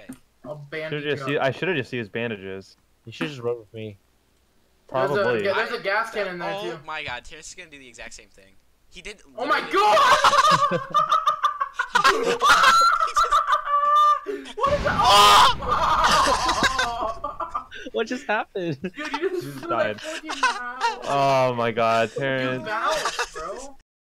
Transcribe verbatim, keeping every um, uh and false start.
Okay. I'll Should've bandage just you see, up. I should have just used bandages. You should just run with me. There's a, Probably. yeah, there's a gas can in there oh too. my god, Terrence is gonna do the exact same thing. He did. Oh my literally- god! What is that? Oh! What just happened? Dude, you just, just flew died. like fucking mouse. Oh my god, You Terrence. bounced.